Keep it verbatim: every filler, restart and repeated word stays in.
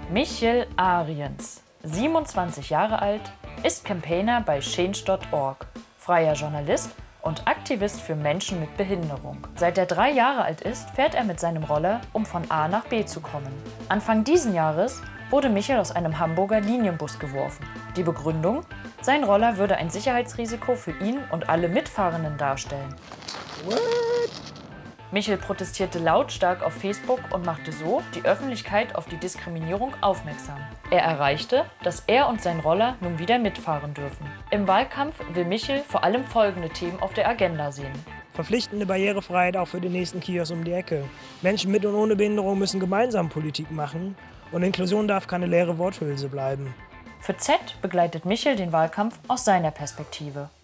Michiel Ariens, siebenundzwanzig Jahre alt, ist Campaigner bei change punkt org, freier Journalist und Aktivist für Menschen mit Behinderung. Seit er drei Jahre alt ist, fährt er mit seinem Roller, um von A nach B zu kommen. Anfang diesen Jahres wurde Michiel aus einem Hamburger Linienbus geworfen. Die Begründung? Sein Roller würde ein Sicherheitsrisiko für ihn und alle Mitfahrenden darstellen. What? Michiel protestierte lautstark auf Facebook und machte so die Öffentlichkeit auf die Diskriminierung aufmerksam. Er erreichte, dass er und sein Roller nun wieder mitfahren dürfen. Im Wahlkampf will Michiel vor allem folgende Themen auf der Agenda sehen. Verpflichtende Barrierefreiheit auch für den nächsten Kiosk um die Ecke. Menschen mit und ohne Behinderung müssen gemeinsam Politik machen und Inklusion darf keine leere Worthülse bleiben. Für Z begleitet Michiel den Wahlkampf aus seiner Perspektive.